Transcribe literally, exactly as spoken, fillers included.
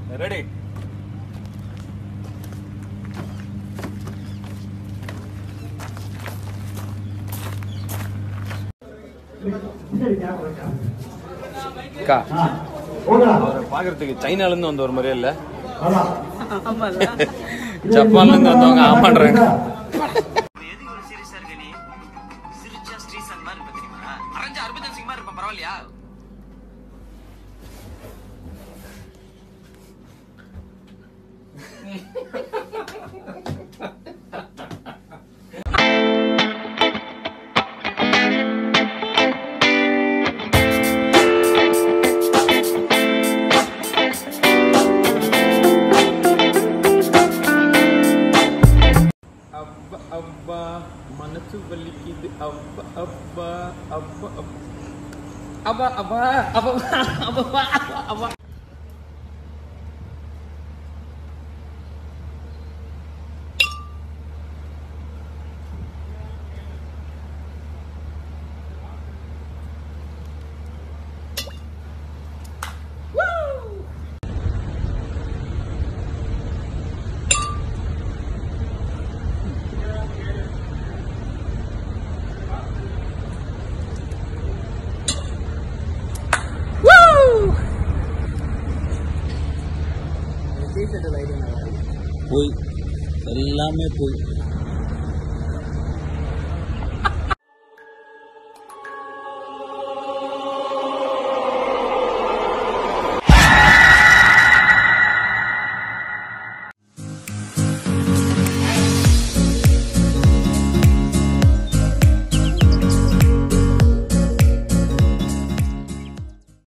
Ready? Ka. பாக்குறதுக்கு சைனால இருந்து வந்த ஒரு மாதிரியே இல்ல. ஜப்பான்ல இருந்து வந்தவங்க ஆமான்றாங்க. எதுக்கு ஒரு சீரியஸா இருக்க நீ? சிரிச்சா ஸ்ரீசன் மாதிரி இருப்ப தெரியுமா? அரஞ்ச அர்பஜன் சிங் மாதிரி இருப்ப பரவாயில்லையா? Abba, manasu balikid abba abba abba abba abba abba abba abba. போய் எல்லாமே போய்